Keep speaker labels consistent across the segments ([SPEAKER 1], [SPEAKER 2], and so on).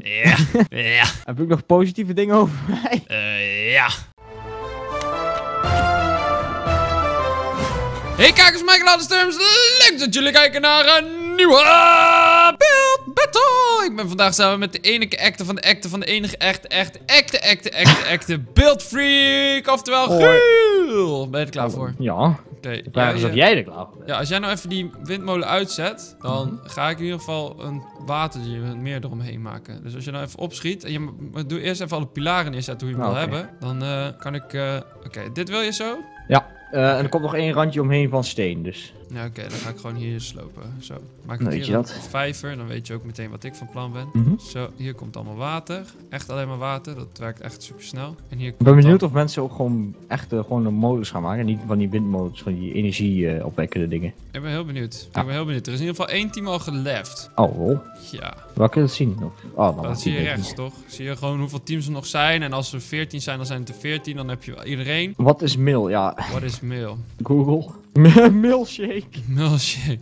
[SPEAKER 1] Ja. Ja.
[SPEAKER 2] Heb ik nog positieve dingen over mij?
[SPEAKER 1] Ja. Hey kijkers, Michael Addersterms. Leuk dat jullie kijken naar een nieuwe Build Battle. Ik ben vandaag samen met de enige acte van de acte van de enige echte Build Freak. Oftewel Giel. Ben je er klaar voor?
[SPEAKER 2] Ja.
[SPEAKER 1] Oké.
[SPEAKER 2] Vraag is of jij er klaar voor bent.
[SPEAKER 1] Ja, als jij nou even die windmolen uitzet, dan ga ik in ieder geval een meer eromheen maken. Dus als je nou even opschiet en je doe eerst even alle pilaren neerzetten hoe je hem wil hebben, dan kan ik... Oké, dit wil je zo?
[SPEAKER 2] Ja. En er komt nog één randje omheen van steen, dus.
[SPEAKER 1] Ja, oké, dan ga ik gewoon hier slopen. Zo. Maak ik
[SPEAKER 2] Weet
[SPEAKER 1] hier
[SPEAKER 2] je
[SPEAKER 1] een
[SPEAKER 2] dat?
[SPEAKER 1] vijver, dan weet je ook meteen wat ik van plan ben. Zo, hier komt allemaal water. Echt alleen maar water, dat werkt echt super snel. En hier
[SPEAKER 2] Ik ben benieuwd of mensen ook gewoon echt gewoon de molens gaan maken. Niet van die windmolens, van die energie opwekkende dingen.
[SPEAKER 1] Ik ben heel benieuwd. Ik ben heel benieuwd. Er is in ieder geval 1 team al geleft.
[SPEAKER 2] Oh,
[SPEAKER 1] Ja.
[SPEAKER 2] waar kun je dat zien? Oh,
[SPEAKER 1] Dat zie je rechts, toch? Zie je gewoon hoeveel teams er nog zijn. En als er 14 zijn, dan zijn het er 14. Dan heb je iedereen.
[SPEAKER 2] Wat is mail? Ja,
[SPEAKER 1] Wat is mail?
[SPEAKER 2] Google. Milkshake.
[SPEAKER 1] Milkshake.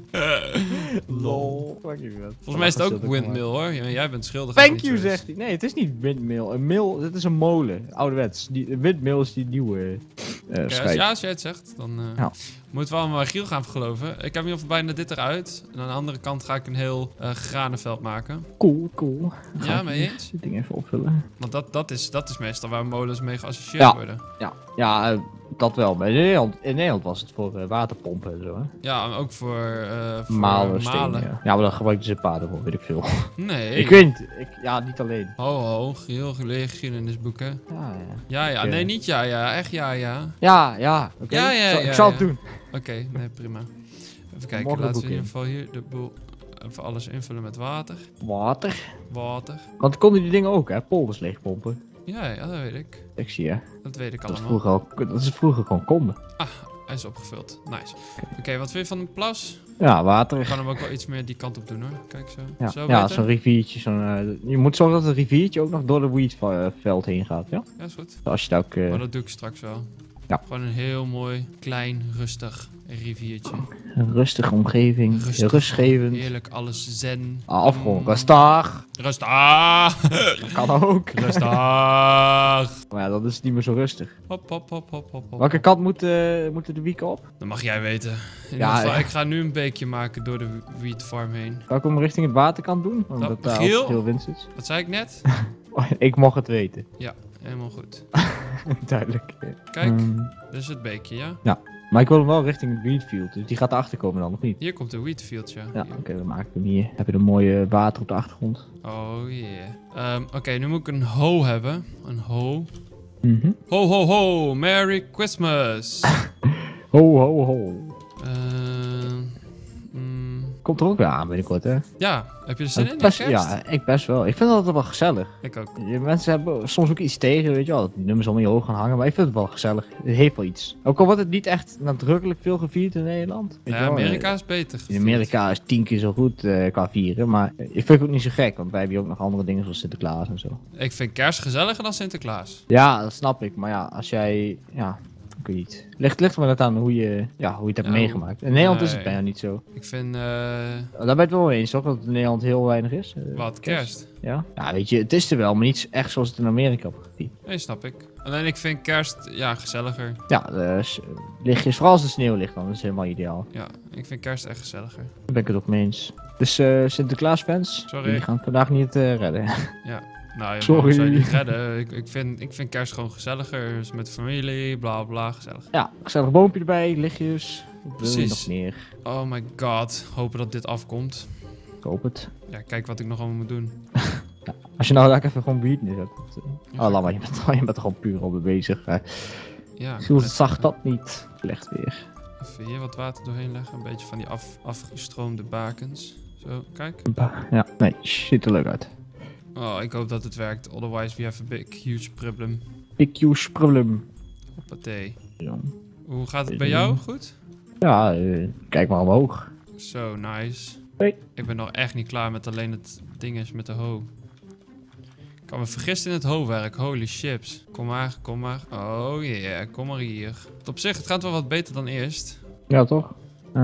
[SPEAKER 2] Lol.
[SPEAKER 1] Volgens mij is het ook windmill, hoor. Jij bent schuldig.
[SPEAKER 2] Thank you, zegt hij. Nee, het is niet windmill. Een mill, dit is een molen. Ouderwets. Een windmill is die nieuwe schijf.
[SPEAKER 1] Als jij het zegt, dan moeten we allemaal Giel gaan geloven. Ik heb in ieder geval bijna dit eruit. En aan de andere kant ga ik een heel granenveld maken.
[SPEAKER 2] Cool.
[SPEAKER 1] Ja, mee eens?
[SPEAKER 2] Dit ding even opvullen.
[SPEAKER 1] Want dat is meestal waar molens mee geassocieerd worden.
[SPEAKER 2] Ja, dat wel. Maar in Nederland was het voor waterpompen en zo, hè?
[SPEAKER 1] Ja, ook voor
[SPEAKER 2] malen.
[SPEAKER 1] malen.
[SPEAKER 2] Ja, maar dan gebruikten ze paarden voor, weet ik veel.
[SPEAKER 1] Nee.
[SPEAKER 2] Ik weet niet. Ja, niet alleen.
[SPEAKER 1] Ho, Giel, geleerd geschiedenisboeken. Ja. Nee, niet ja. Echt ja.
[SPEAKER 2] Ja, oké. Ik zal het doen.
[SPEAKER 1] Oké, nee, prima. Even kijken, laten we in ieder geval hier de boel... Even alles invullen met water.
[SPEAKER 2] Water.
[SPEAKER 1] Want
[SPEAKER 2] konden die dingen ook, hè? Polders leegpompen.
[SPEAKER 1] Ja, dat weet ik.
[SPEAKER 2] Ik zie je.
[SPEAKER 1] Dat weet ik
[SPEAKER 2] Dat
[SPEAKER 1] allemaal.
[SPEAKER 2] is vroeger gewoon konden.
[SPEAKER 1] Ah, hij is opgevuld. Nice. Oké, wat vind je van een plas?
[SPEAKER 2] Ja, water.
[SPEAKER 1] Ik kan hem ook wel iets meer die kant op doen, hoor. Kijk zo.
[SPEAKER 2] Ja, zo'n riviertje. Je moet zorgen dat het riviertje ook nog door de wheatveld heen gaat, ja?
[SPEAKER 1] Ja, is goed.
[SPEAKER 2] Als je het ook...
[SPEAKER 1] Maar dat doe ik straks wel.
[SPEAKER 2] Ja.
[SPEAKER 1] Gewoon een heel mooi, klein, rustig riviertje.
[SPEAKER 2] Een rustige omgeving. Rustgevend.
[SPEAKER 1] Heerlijk, alles zen.
[SPEAKER 2] Afgrond. Rustig.
[SPEAKER 1] Rustig.
[SPEAKER 2] Dat kan ook.
[SPEAKER 1] Rustig.
[SPEAKER 2] Maar ja, dat is niet meer zo rustig.
[SPEAKER 1] Hop.
[SPEAKER 2] Welke kant moeten de wieken op?
[SPEAKER 1] Dat mag jij weten. In ieder geval, ik ga nu een beekje maken door de wheat farm heen.
[SPEAKER 2] Zal ik hem richting het waterkant doen? Omdat daar
[SPEAKER 1] Giel?
[SPEAKER 2] veel winst is.
[SPEAKER 1] Wat zei ik net?
[SPEAKER 2] Ik mocht het weten.
[SPEAKER 1] Ja, helemaal goed.
[SPEAKER 2] Duidelijk.
[SPEAKER 1] Kijk, dit is het beekje, ja?
[SPEAKER 2] Ja. Maar ik wil hem wel richting het wheatfield, dus die gaat erachter komen dan, of niet?
[SPEAKER 1] Hier komt de wheatfield, ja.
[SPEAKER 2] Ja, oké, dan maak ik hem hier. Heb je een mooie water op de achtergrond.
[SPEAKER 1] Oh yeah. Oké, nu moet ik een hoe hebben. Een hoe. Ho, Merry Christmas.
[SPEAKER 2] Ho.
[SPEAKER 1] Mm.
[SPEAKER 2] Komt er ook weer aan binnenkort, hè?
[SPEAKER 1] Ja, heb je er zin in?
[SPEAKER 2] Ja, ik best wel. Ik vind dat altijd wel gezellig.
[SPEAKER 1] Ik ook.
[SPEAKER 2] Mensen hebben soms ook iets tegen, weet je wel, dat die nummers allemaal in je ogen gaan hangen, maar ik vind het wel gezellig. Het heeft wel iets. Ook al wordt het niet echt nadrukkelijk veel gevierd in Nederland.
[SPEAKER 1] Ja, Amerika is beter gevierd.
[SPEAKER 2] In Amerika is 10 keer zo goed qua vieren, maar ik vind het ook niet zo gek, want wij hebben hier ook nog andere dingen zoals Sinterklaas en zo.
[SPEAKER 1] Ik vind kerst gezelliger dan Sinterklaas.
[SPEAKER 2] Ja, dat snap ik, maar ja, als jij, ik weet niet. Ligt er maar net aan hoe je het hebt meegemaakt. In Nederland is het bijna niet zo.
[SPEAKER 1] Ik vind...
[SPEAKER 2] Daar ben je het wel mee eens, toch? Dat het in Nederland heel weinig is.
[SPEAKER 1] Wat, kerst?
[SPEAKER 2] Ja? Ja, weet je, het is er wel, maar niet echt zoals het in Amerika op gebied.
[SPEAKER 1] Nee, snap ik. Alleen ik vind kerst, gezelliger.
[SPEAKER 2] Ja, lichtjes, vooral als de sneeuw ligt, dan is het helemaal ideaal.
[SPEAKER 1] Ja, ik vind kerst echt gezelliger.
[SPEAKER 2] Daar ben ik het ook mee eens. Dus Sinterklaas-fans, die gaan vandaag niet redden.
[SPEAKER 1] Ja. Nou, je
[SPEAKER 2] Sorry.
[SPEAKER 1] zou je niet redden. Ik vind kerst gewoon gezelliger. Dus met familie, bla bla, gezellig.
[SPEAKER 2] Ja, gezellig boompje erbij, lichtjes.
[SPEAKER 1] Precies.
[SPEAKER 2] Nog meer.
[SPEAKER 1] Oh my god. Hopen dat dit afkomt.
[SPEAKER 2] Ik hoop het.
[SPEAKER 1] Ja, kijk wat ik nog allemaal moet doen.
[SPEAKER 2] Ja, als je nou daar even gewoon beat neerzet. Laat maar, je bent er gewoon puur op bezig.
[SPEAKER 1] Ja.
[SPEAKER 2] Zo zag dat niet. Slecht weer.
[SPEAKER 1] Even hier wat water doorheen leggen. Een beetje van die afgestroomde bakens. Zo, kijk.
[SPEAKER 2] Ja, nee, ziet er leuk uit.
[SPEAKER 1] Oh, ik hoop dat het werkt. Otherwise we have a big, huge problem.
[SPEAKER 2] Big huge problem.
[SPEAKER 1] Hoppatee.
[SPEAKER 2] Ja.
[SPEAKER 1] Hoe gaat het bij jou? Goed?
[SPEAKER 2] Ja, kijk maar omhoog.
[SPEAKER 1] Zo, nice.
[SPEAKER 2] Hey.
[SPEAKER 1] Ik ben nog echt niet klaar met alleen het ding is met de hoe. Ik kan me vergissen in het hoe-werk. Holy chips. Kom maar. Oh yeah, kom maar hier. Op zich, het gaat wel wat beter dan eerst.
[SPEAKER 2] Ja, toch?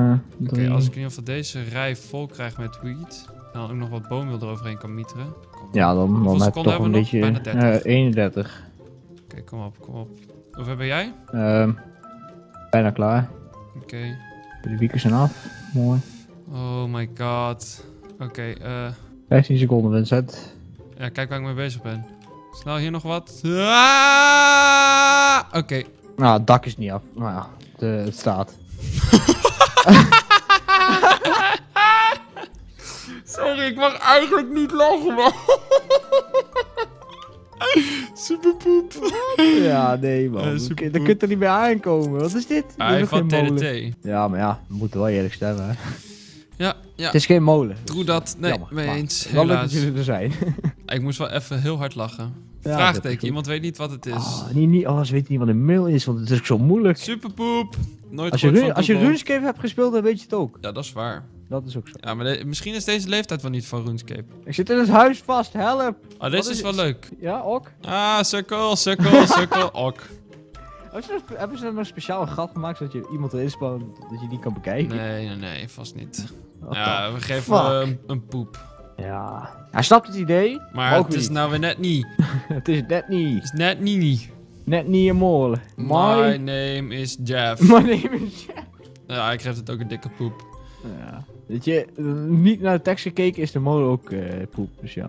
[SPEAKER 1] Oké, als ik in ieder geval deze rij vol krijg met wheat. En dan ook nog wat boomwiel eroverheen kan mieteren. Kom
[SPEAKER 2] Ja, dan
[SPEAKER 1] Hoeveel
[SPEAKER 2] heb je
[SPEAKER 1] seconden
[SPEAKER 2] toch een
[SPEAKER 1] hebben we nog?
[SPEAKER 2] beetje...
[SPEAKER 1] Bijna 30.
[SPEAKER 2] 31.
[SPEAKER 1] Oké, kom op, kom op. Hoeveel ben jij?
[SPEAKER 2] Bijna klaar.
[SPEAKER 1] Oké.
[SPEAKER 2] De wiekers zijn af. Mooi.
[SPEAKER 1] Oh my god. Oké,
[SPEAKER 2] 15 seconden, Vincent.
[SPEAKER 1] ja, kijk waar ik mee bezig ben. Snel hier nog wat. Ah! Oké.
[SPEAKER 2] Nou, het dak is niet af. Nou ja, het staat.
[SPEAKER 1] Sorry, ik mag eigenlijk niet lachen, man. Superpoep.
[SPEAKER 2] Ja, nee man.
[SPEAKER 1] superpoep.
[SPEAKER 2] Daar kunt er niet meer aankomen. Wat is dit? Dit is
[SPEAKER 1] Hij
[SPEAKER 2] ook
[SPEAKER 1] van
[SPEAKER 2] geen molen.
[SPEAKER 1] TDT.
[SPEAKER 2] Ja, maar ja, we moeten wel eerlijk stemmen. Hè.
[SPEAKER 1] Ja, ja.
[SPEAKER 2] Het is geen molen.
[SPEAKER 1] Doe dat. Nee,
[SPEAKER 2] Jammer,
[SPEAKER 1] mee
[SPEAKER 2] maar
[SPEAKER 1] eens.
[SPEAKER 2] wel leuk dat
[SPEAKER 1] Helaas.
[SPEAKER 2] jullie er zijn.
[SPEAKER 1] Ik moest wel even heel hard lachen.
[SPEAKER 2] Ja, dat
[SPEAKER 1] Vraagteken.
[SPEAKER 2] is goed.
[SPEAKER 1] Iemand weet niet wat het is.
[SPEAKER 2] Ze weten niet wat een mail is, want het is ook zo moeilijk.
[SPEAKER 1] Superpoep. Nooit
[SPEAKER 2] Als
[SPEAKER 1] gehoord
[SPEAKER 2] je,
[SPEAKER 1] van
[SPEAKER 2] als je
[SPEAKER 1] Google.
[SPEAKER 2] RuneScape hebt gespeeld, dan weet je het ook.
[SPEAKER 1] Ja, dat is waar.
[SPEAKER 2] Dat is ook zo.
[SPEAKER 1] Ja, maar misschien is deze leeftijd wel niet van RuneScape.
[SPEAKER 2] Ik zit in het huis vast, help!
[SPEAKER 1] Oh, deze is wel leuk.
[SPEAKER 2] Ja, ook.
[SPEAKER 1] Ah, sukkel, ok.
[SPEAKER 2] Hebben ze dan een speciaal gat gemaakt, zodat je iemand erin spant, dat je die kan bekijken?
[SPEAKER 1] Nee, vast niet.
[SPEAKER 2] What
[SPEAKER 1] Ja,
[SPEAKER 2] the
[SPEAKER 1] we geven
[SPEAKER 2] fuck?
[SPEAKER 1] een poep.
[SPEAKER 2] Ja. Hij snapt het idee,
[SPEAKER 1] Maar
[SPEAKER 2] ook
[SPEAKER 1] het is
[SPEAKER 2] niet.
[SPEAKER 1] nou weer net niet.
[SPEAKER 2] Het is net
[SPEAKER 1] Het
[SPEAKER 2] niet.
[SPEAKER 1] is net niet.
[SPEAKER 2] Net niet een molen.
[SPEAKER 1] My
[SPEAKER 2] My
[SPEAKER 1] name is Jeff.
[SPEAKER 2] name is Jeff.
[SPEAKER 1] Ja, ik geef het ook een dikke poep.
[SPEAKER 2] Ja. Weet je, niet naar de tekst gekeken is de molen ook poep, dus ja.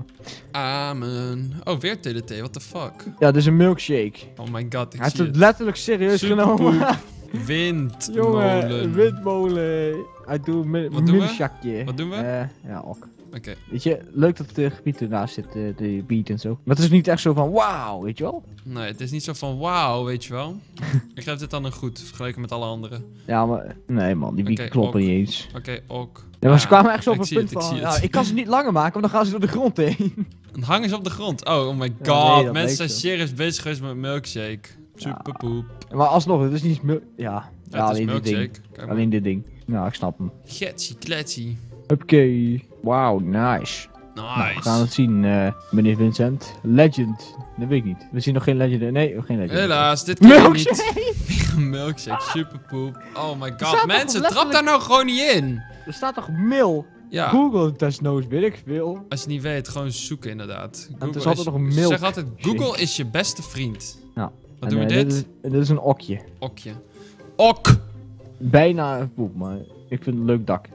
[SPEAKER 1] Amen. Oh, weer TDT, what the fuck?
[SPEAKER 2] Ja, dit is een milkshake.
[SPEAKER 1] Oh my god, ik
[SPEAKER 2] Hij heeft
[SPEAKER 1] zie
[SPEAKER 2] het
[SPEAKER 1] het.
[SPEAKER 2] letterlijk serieus genomen.
[SPEAKER 1] Superpoep.
[SPEAKER 2] Jongen,
[SPEAKER 1] Windmolen.
[SPEAKER 2] windmolen. Hij doet een
[SPEAKER 1] Wat doen we?
[SPEAKER 2] milkshakje.
[SPEAKER 1] Wat doen we?
[SPEAKER 2] Ja, ook.
[SPEAKER 1] Oké.
[SPEAKER 2] Weet je, leuk dat het gebied ernaast zit, de beat en zo. Maar het is niet echt zo van wauw, weet je wel?
[SPEAKER 1] Nee, het is niet zo van wauw, weet je wel. Ik geef dit dan een goed, vergeleken met alle anderen.
[SPEAKER 2] Ja, maar nee man, die beat
[SPEAKER 1] Oké,
[SPEAKER 2] kloppen
[SPEAKER 1] ook.
[SPEAKER 2] niet eens.
[SPEAKER 1] Oké, ook.
[SPEAKER 2] Ja, maar ze kwamen echt zo op
[SPEAKER 1] ik
[SPEAKER 2] een
[SPEAKER 1] zie
[SPEAKER 2] punt
[SPEAKER 1] het, ik
[SPEAKER 2] van,
[SPEAKER 1] zie het.
[SPEAKER 2] nou, ik kan ze niet langer maken, want dan gaan ze door de grond heen.
[SPEAKER 1] Een hang is op de grond. Oh my
[SPEAKER 2] Ja,
[SPEAKER 1] god,
[SPEAKER 2] nee, dat
[SPEAKER 1] mensen zijn
[SPEAKER 2] leek zo.
[SPEAKER 1] serieus bezig geweest met milkshake. Superpoep.
[SPEAKER 2] Maar alsnog, het is niet ja,
[SPEAKER 1] Ja, het is
[SPEAKER 2] alleen dit ding.
[SPEAKER 1] milkshake. Kijk maar.
[SPEAKER 2] Alleen dit ding. Nou, ik snap hem.
[SPEAKER 1] Getsie, kletsie.
[SPEAKER 2] Oké. Wauw, nice. Nou, we gaan
[SPEAKER 1] Nice.
[SPEAKER 2] het zien, meneer Vincent. Legend. Dat weet ik niet. We zien nog geen legend. Nee, geen legend.
[SPEAKER 1] Helaas, dit kan je
[SPEAKER 2] Milkshake!
[SPEAKER 1] niet. Weer een milkshake, superpoep. Oh my
[SPEAKER 2] staat
[SPEAKER 1] god,
[SPEAKER 2] toch
[SPEAKER 1] mensen,
[SPEAKER 2] letterlijk-
[SPEAKER 1] trap daar nou gewoon niet in.
[SPEAKER 2] Er staat toch mail?
[SPEAKER 1] Ja,
[SPEAKER 2] Google desnoods, weet ik veel.
[SPEAKER 1] als je niet weet, gewoon zoeken inderdaad.
[SPEAKER 2] het is
[SPEAKER 1] Google
[SPEAKER 2] altijd nog een
[SPEAKER 1] Ik
[SPEAKER 2] milk
[SPEAKER 1] zeg altijd, Google
[SPEAKER 2] shake.
[SPEAKER 1] is je beste vriend.
[SPEAKER 2] Ja.
[SPEAKER 1] Wat doen we
[SPEAKER 2] En,
[SPEAKER 1] dit?
[SPEAKER 2] Dit is een okje.
[SPEAKER 1] Okje. Ok!
[SPEAKER 2] Bijna een poep, maar ik vind het een leuk dak.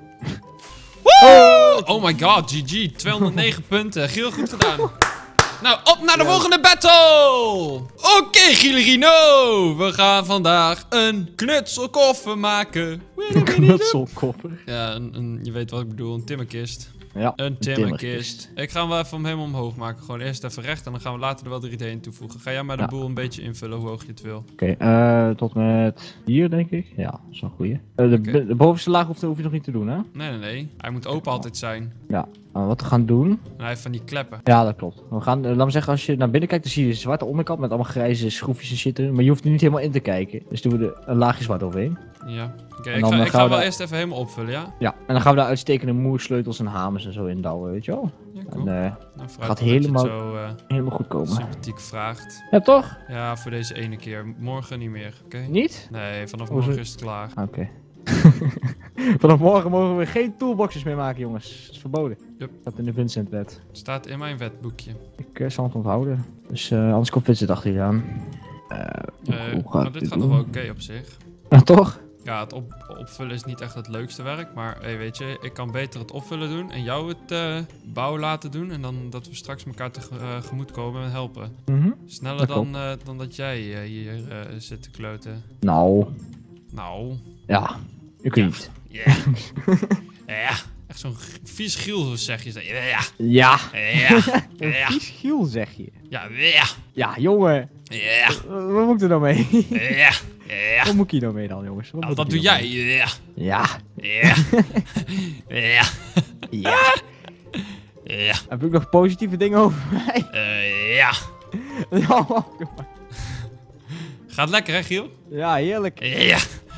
[SPEAKER 1] Oh my god, GG. 209 punten. Giel, goed gedaan. Nou, op naar de volgende battle! Oké, Gielerino! We gaan vandaag een knutselkoffer maken.
[SPEAKER 2] Een knutselkoffer.
[SPEAKER 1] Ja, je weet wat ik bedoel, een timmerkist.
[SPEAKER 2] Ja,
[SPEAKER 1] Een timmerkist. Ik ga hem wel even hem helemaal omhoog maken. Gewoon eerst even recht en dan gaan we later er wel 3D in toevoegen. Ga jij maar de
[SPEAKER 2] Ja.
[SPEAKER 1] boel een beetje invullen hoe hoog je het wil.
[SPEAKER 2] Oké, tot met hier denk ik. Ja, dat is een goeie. De bovenste laag hoef je nog niet te doen, hè?
[SPEAKER 1] Nee. Hij moet open altijd zijn.
[SPEAKER 2] Ja. Wat we gaan doen.
[SPEAKER 1] En hij heeft van die kleppen.
[SPEAKER 2] Ja, dat klopt. We gaan, laat me zeggen, als je naar binnen kijkt, dan zie je de zwarte onderkant met allemaal grijze schroefjes en shit erin. Maar je hoeft er niet helemaal in te kijken. Dus doen we er een laagje zwart overheen.
[SPEAKER 1] Ja. Oké,
[SPEAKER 2] En
[SPEAKER 1] ik
[SPEAKER 2] dan
[SPEAKER 1] ga
[SPEAKER 2] gaan we
[SPEAKER 1] wel
[SPEAKER 2] daar-
[SPEAKER 1] eerst even helemaal opvullen, ja?
[SPEAKER 2] Ja, en dan gaan we daar uitstekende moersleutels en hamers en zo in douwen, weet je wel?
[SPEAKER 1] Ja,
[SPEAKER 2] En
[SPEAKER 1] cool. Nou, vooruit
[SPEAKER 2] gaat
[SPEAKER 1] dat je het
[SPEAKER 2] helemaal-
[SPEAKER 1] zo
[SPEAKER 2] helemaal goed komen.
[SPEAKER 1] sympathiek vraagt.
[SPEAKER 2] Ja, toch?
[SPEAKER 1] Ja, voor deze ene keer. Morgen niet meer, oké?
[SPEAKER 2] Niet?
[SPEAKER 1] Nee, vanaf
[SPEAKER 2] Hoezo?
[SPEAKER 1] morgen is het klaar.
[SPEAKER 2] Oké. Vanaf morgen mogen we geen toolboxes meer maken, jongens. Dat is verboden.
[SPEAKER 1] Yep.
[SPEAKER 2] Dat in de Vincent-wet.
[SPEAKER 1] Het staat in mijn wetboekje.
[SPEAKER 2] Ik zal het onthouden. Dus anders komt Vincent achter je aan. Hoe gaat
[SPEAKER 1] Maar dit gaat nog wel oké op zich.
[SPEAKER 2] Ja, toch?
[SPEAKER 1] Ja, het opvullen is niet echt het leukste werk. Maar hey, weet je, ik kan beter het opvullen doen en jou het bouwen laten doen. En dan dat we straks elkaar tegemoet komen en helpen.
[SPEAKER 2] Mhm.
[SPEAKER 1] Sneller
[SPEAKER 2] Dat
[SPEAKER 1] dan dat jij hier zit te kloten.
[SPEAKER 2] Nou,
[SPEAKER 1] Nou,
[SPEAKER 2] ja. Ik weet niet.
[SPEAKER 1] ja. Ja, echt zo'n vies giel zeg je. Ja,
[SPEAKER 2] Ja.
[SPEAKER 1] ja,
[SPEAKER 2] Een
[SPEAKER 1] ja,
[SPEAKER 2] vies giel, zeg je.
[SPEAKER 1] ja, ja,
[SPEAKER 2] Ja, jongen.
[SPEAKER 1] ja,
[SPEAKER 2] Wat moet ik er nou mee?
[SPEAKER 1] ja, ja.
[SPEAKER 2] Wat moet ik hier nou mee dan, jongens?
[SPEAKER 1] Nou,
[SPEAKER 2] moet
[SPEAKER 1] dat
[SPEAKER 2] ik
[SPEAKER 1] doe
[SPEAKER 2] hier nou
[SPEAKER 1] jij. Ja,
[SPEAKER 2] mee? Ja.
[SPEAKER 1] ja, ja,
[SPEAKER 2] Ja.
[SPEAKER 1] ja,
[SPEAKER 2] Heb ik nog positieve dingen over mij?
[SPEAKER 1] ja.
[SPEAKER 2] Ja,
[SPEAKER 1] Gaat lekker, hè, Giel?
[SPEAKER 2] ja, heerlijk.
[SPEAKER 1] Ja.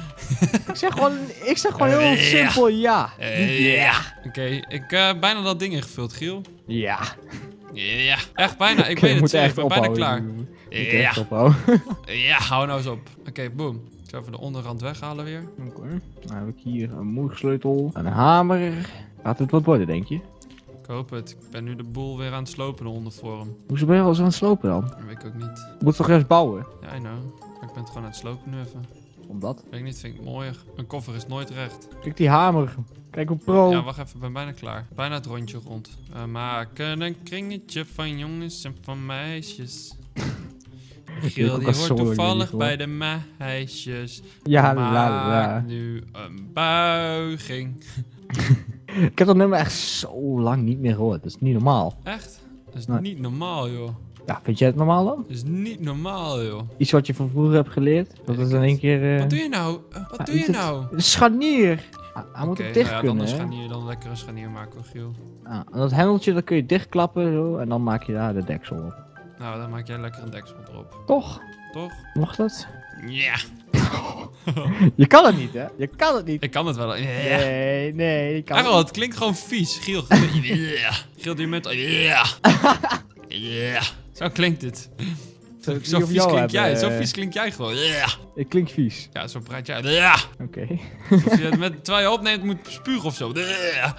[SPEAKER 2] Ik zeg gewoon heel
[SPEAKER 1] Ja.
[SPEAKER 2] simpel ja.
[SPEAKER 1] Ja. Oké, ik bijna dat ding ingevuld, Giel.
[SPEAKER 2] Ja.
[SPEAKER 1] Ja, echt bijna. Ik
[SPEAKER 2] Oké,
[SPEAKER 1] weet
[SPEAKER 2] we
[SPEAKER 1] het,
[SPEAKER 2] moeten
[SPEAKER 1] ik
[SPEAKER 2] echt
[SPEAKER 1] ben bijna
[SPEAKER 2] ophouden.
[SPEAKER 1] klaar.
[SPEAKER 2] We moeten
[SPEAKER 1] Ja,
[SPEAKER 2] echt ophouden.
[SPEAKER 1] ja, hou nou eens op. Oké, boom. Ik zal even de onderrand weghalen weer.
[SPEAKER 2] Oké. Dan heb ik hier een moersleutel, een hamer. Gaat het wat worden, denk je?
[SPEAKER 1] Ik hoop het. Ik ben nu de boel weer aan het slopen onder voor hem.
[SPEAKER 2] Hoezo ben je al zo aan het slopen dan?
[SPEAKER 1] Dat weet ik ook niet.
[SPEAKER 2] Je moet toch eerst bouwen?
[SPEAKER 1] Ja, I know. Maar ik ben het gewoon aan het slopen nu even.
[SPEAKER 2] Omdat?
[SPEAKER 1] Weet ik niet, vind ik mooier. Mijn koffer is nooit recht.
[SPEAKER 2] Kijk die hamer. Kijk hoe pro.
[SPEAKER 1] Ja, wacht even, ik ben bijna klaar. Bijna het rondje rond. We maken een kringetje van jongens en van meisjes. Giel die hoort toevallig bij de meisjes.
[SPEAKER 2] Ja,
[SPEAKER 1] Maak nu een buiging.
[SPEAKER 2] Ik heb dat nummer echt zo lang niet meer gehoord. Dat is niet normaal.
[SPEAKER 1] Echt? Dat is
[SPEAKER 2] Nee.
[SPEAKER 1] niet normaal, joh.
[SPEAKER 2] Ja, vind jij het normaal dan?
[SPEAKER 1] Dat is niet normaal, joh.
[SPEAKER 2] Iets wat je van vroeger hebt geleerd? Dat is in één keer...
[SPEAKER 1] Wat doe je nou? Wat doe je nou?
[SPEAKER 2] Een scharnier! Hij moet het dicht
[SPEAKER 1] nou ja,
[SPEAKER 2] kunnen,
[SPEAKER 1] dan
[SPEAKER 2] hè?
[SPEAKER 1] scharnier, dan lekker een scharnier maken, Giel.
[SPEAKER 2] Ja, en dat hendeltje dat kun je dichtklappen zo, en dan maak je daar de deksel op.
[SPEAKER 1] Nou, dan maak jij lekker een deksel erop.
[SPEAKER 2] Toch?
[SPEAKER 1] Toch?
[SPEAKER 2] Mag dat?
[SPEAKER 1] Ja.
[SPEAKER 2] Je kan het niet, hè? Je kan het niet.
[SPEAKER 1] Ik kan het wel. Ja.
[SPEAKER 2] Nee, je kan
[SPEAKER 1] Arro,
[SPEAKER 2] het
[SPEAKER 1] het klinkt gewoon vies. Giel, Giel, doe je met... Ja. Ja. Zo klinkt het.
[SPEAKER 2] niet.
[SPEAKER 1] Zo
[SPEAKER 2] Of
[SPEAKER 1] vies
[SPEAKER 2] jou
[SPEAKER 1] klink jij.
[SPEAKER 2] hebben,
[SPEAKER 1] Zo vies klink jij gewoon. Ja.
[SPEAKER 2] Het klinkt vies.
[SPEAKER 1] Ja, zo praat jij. Ja.
[SPEAKER 2] Oké.
[SPEAKER 1] Alsof je het terwijl je opneemt moet spugen of zo. Ja.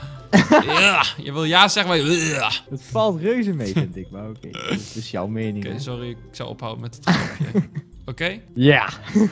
[SPEAKER 1] Ja. Je wil ja zeggen, maar ja.
[SPEAKER 2] Het valt reuze mee, vind ik, maar oké. Dat is jouw mening.
[SPEAKER 1] Oké,
[SPEAKER 2] hè.
[SPEAKER 1] sorry. Ik zou ophouden met het grapje. Oké?
[SPEAKER 2] Ja.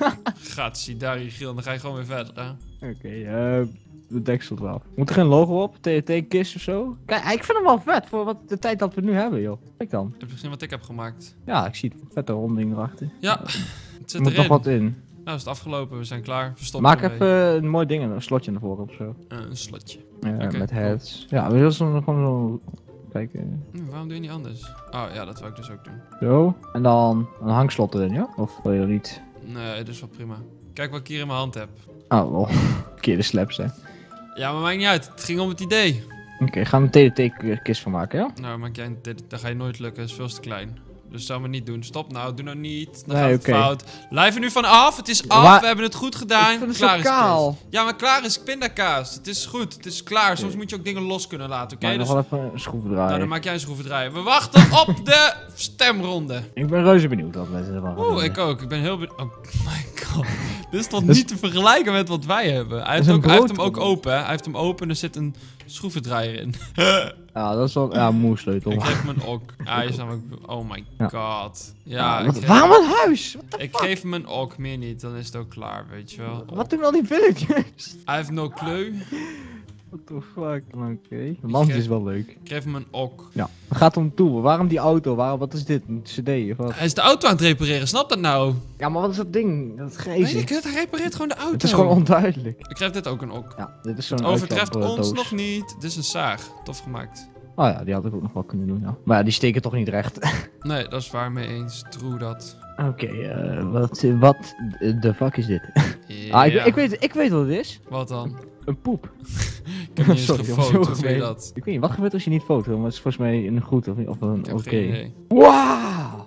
[SPEAKER 1] Gatsie, daar hier, Giel. Dan ga je gewoon weer verder, hè?
[SPEAKER 2] Oké, de deksel eraf. Moet er geen logo op? TNT-kist of zo? Kijk, ik vind hem wel vet voor wat de tijd dat we nu hebben, joh. Kijk dan.
[SPEAKER 1] Heb je gezien wat ik heb gemaakt?
[SPEAKER 2] Ja, ik zie het vette ronding erachter.
[SPEAKER 1] Ja. Het
[SPEAKER 2] Er
[SPEAKER 1] zit
[SPEAKER 2] moet
[SPEAKER 1] erin.
[SPEAKER 2] nog wat in.
[SPEAKER 1] Nou is het afgelopen. We zijn klaar. We stoppen
[SPEAKER 2] Maak
[SPEAKER 1] ermee.
[SPEAKER 2] even een mooi ding, een slotje naar voren of zo.
[SPEAKER 1] Een slotje.
[SPEAKER 2] Ja,
[SPEAKER 1] Oké,
[SPEAKER 2] met
[SPEAKER 1] cool.
[SPEAKER 2] heads. Ja, we willen gewoon zo... Kijk,
[SPEAKER 1] Waarom doe je niet anders? Oh ja, dat wil ik dus ook doen.
[SPEAKER 2] zo. En dan een hangslot erin, ja? Of wil je dat niet?
[SPEAKER 1] Nee, dat is wel prima. Kijk wat ik hier in mijn hand heb.
[SPEAKER 2] Oh, wel. Verkeerde slaps, hè.
[SPEAKER 1] Ja, maar maakt niet uit. Het ging om het idee.
[SPEAKER 2] Oké, gaan we een TNT-kist van maken, ja?
[SPEAKER 1] Nou, maak jij dat ga je nooit lukken. Dat is veel te klein. Dus zou maar niet doen. Stop nou, doe nou niet. Dan
[SPEAKER 2] Nee,
[SPEAKER 1] gaat het
[SPEAKER 2] oké.
[SPEAKER 1] fout. Blijf er nu van af. Het is af.
[SPEAKER 2] maar-
[SPEAKER 1] We hebben het goed gedaan.
[SPEAKER 2] Ik vind het
[SPEAKER 1] Klaar
[SPEAKER 2] zo
[SPEAKER 1] is het.
[SPEAKER 2] kaal.
[SPEAKER 1] Ja, maar klaar is pindakaas. Het is goed. Het is klaar. Soms
[SPEAKER 2] Oké.
[SPEAKER 1] moet je ook dingen los kunnen laten, oké?
[SPEAKER 2] Maak
[SPEAKER 1] Dus,
[SPEAKER 2] nog wel even een schroef
[SPEAKER 1] nou,
[SPEAKER 2] draaien.
[SPEAKER 1] dan maak jij een schroevendraaier. We wachten op de stemronde.
[SPEAKER 2] Ik ben reuze benieuwd wat mensen ervan gaan
[SPEAKER 1] Oeh,
[SPEAKER 2] doen.
[SPEAKER 1] ik ook. Ik ben heel benieuwd. Oh my god. Dit is toch
[SPEAKER 2] Dat is-
[SPEAKER 1] niet te vergelijken met wat wij hebben? Hij
[SPEAKER 2] is
[SPEAKER 1] heeft,
[SPEAKER 2] een
[SPEAKER 1] hij heeft hem ook
[SPEAKER 2] broodtrommel.
[SPEAKER 1] open, hè? Hij heeft hem open en er zit een schroevendraaier in.
[SPEAKER 2] Ja, dat is wel... Ja, moersleutel.
[SPEAKER 1] Ik geef hem een ok. Hij is namelijk... Oh my
[SPEAKER 2] Ja.
[SPEAKER 1] god. Ja, ik geef,
[SPEAKER 2] Waarom een huis?
[SPEAKER 1] ik geef hem een ok, meer niet. Dan is het ook klaar, weet je wel.
[SPEAKER 2] Wat doen al die villages?
[SPEAKER 1] Hij heeft no clue.
[SPEAKER 2] What the fuck? Oké. De man is wel leuk.
[SPEAKER 1] Ik geef hem een ok.
[SPEAKER 2] Ja. Waar gaat het om toe? Waarom die auto? Wat is dit? Een cd of wat?
[SPEAKER 1] Hij is de auto aan het repareren, snap dat nou?
[SPEAKER 2] Ja, maar wat is dat ding? Dat
[SPEAKER 1] Weet
[SPEAKER 2] grijze.
[SPEAKER 1] ik het, hij repareert gewoon de auto.
[SPEAKER 2] Het is gewoon onduidelijk.
[SPEAKER 1] Ik geef dit ook een ok.
[SPEAKER 2] Ja, dit is zo'n
[SPEAKER 1] Overtreft ons
[SPEAKER 2] uitklapdoos.
[SPEAKER 1] nog niet. Dit is een zaag. Tof gemaakt.
[SPEAKER 2] Oh ja, die had ik ook nog wel kunnen doen, ja. Maar ja, die steken toch niet recht.
[SPEAKER 1] Nee, dat is waar mee eens. True dat.
[SPEAKER 2] Oké, wat de fuck is dit?
[SPEAKER 1] Ja.
[SPEAKER 2] Ik weet wat het is.
[SPEAKER 1] Wat dan?
[SPEAKER 2] Een poep.
[SPEAKER 1] Ik heb niet eens
[SPEAKER 2] Sorry, dat was
[SPEAKER 1] gefoto,
[SPEAKER 2] zo
[SPEAKER 1] hoe vind je
[SPEAKER 2] gemeen.
[SPEAKER 1] dat?
[SPEAKER 2] Ik weet niet, wat gebeurt als je niet foto? Maar het is volgens mij een goed of een
[SPEAKER 1] Ik heb
[SPEAKER 2] oké.
[SPEAKER 1] geen idee.
[SPEAKER 2] Wow!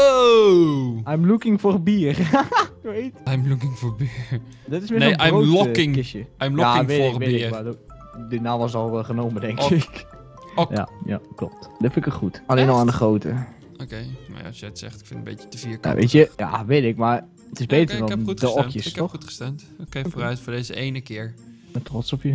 [SPEAKER 1] Wow!
[SPEAKER 2] I'm looking for bier. Weet?
[SPEAKER 1] I'm looking for beer.
[SPEAKER 2] Dit is weer
[SPEAKER 1] Nee,
[SPEAKER 2] zo'n
[SPEAKER 1] I'm
[SPEAKER 2] brood,
[SPEAKER 1] looking.
[SPEAKER 2] kistje.
[SPEAKER 1] I'm
[SPEAKER 2] Ja,
[SPEAKER 1] looking
[SPEAKER 2] weet
[SPEAKER 1] for
[SPEAKER 2] ik, weet ik,
[SPEAKER 1] beer.
[SPEAKER 2] maar die naam was al genomen, denk
[SPEAKER 1] Ok.
[SPEAKER 2] ik.
[SPEAKER 1] Ok.
[SPEAKER 2] Ja, klopt. Dat vind ik er goed. Alleen al
[SPEAKER 1] Echt?
[SPEAKER 2] aan de grote.
[SPEAKER 1] Oké, maar ja, als jij het zegt, ik vind het een beetje te
[SPEAKER 2] Ja,
[SPEAKER 1] vierkant.
[SPEAKER 2] weet je, ja, weet ik, maar het is
[SPEAKER 1] Ja,
[SPEAKER 2] beter
[SPEAKER 1] oké, ik heb
[SPEAKER 2] dan
[SPEAKER 1] goed
[SPEAKER 2] de
[SPEAKER 1] gestemd.
[SPEAKER 2] okjes,
[SPEAKER 1] Ik heb
[SPEAKER 2] toch?
[SPEAKER 1] goed gestemd. Oké, vooruit voor deze ene keer.
[SPEAKER 2] Ik ben trots op je.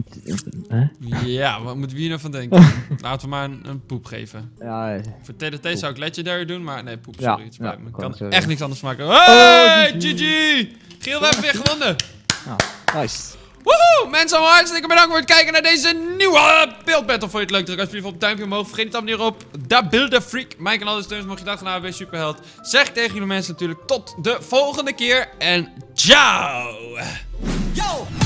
[SPEAKER 2] Hè?
[SPEAKER 1] Ja, wat moeten we hier nou van denken? Laten we maar een poep geven.
[SPEAKER 2] Ja,
[SPEAKER 1] Voor TDT zou ik Legendary doen, maar nee, poep,
[SPEAKER 2] Ja,
[SPEAKER 1] sorry. Het spijt
[SPEAKER 2] ja,
[SPEAKER 1] me. Ik
[SPEAKER 2] ik
[SPEAKER 1] kan
[SPEAKER 2] wou zeggen.
[SPEAKER 1] echt niks anders maken. Hey,
[SPEAKER 2] GG.
[SPEAKER 1] GG! Giel, we hebben weer gewonnen!
[SPEAKER 2] nice.
[SPEAKER 1] Woehoe! Mensen, allemaal hartstikke bedankt voor het kijken naar deze nieuwe beeldbattle. Vond je het leuk? Druk alsjeblieft op het duimpje omhoog. Vergeet niet te abonneren op Da Builder Freak. Mijn kanaal is steun. Mocht je dat gaan hebben, ben je superheld. Zeg tegen jullie mensen natuurlijk tot de volgende keer. En ciao!
[SPEAKER 3] Yo,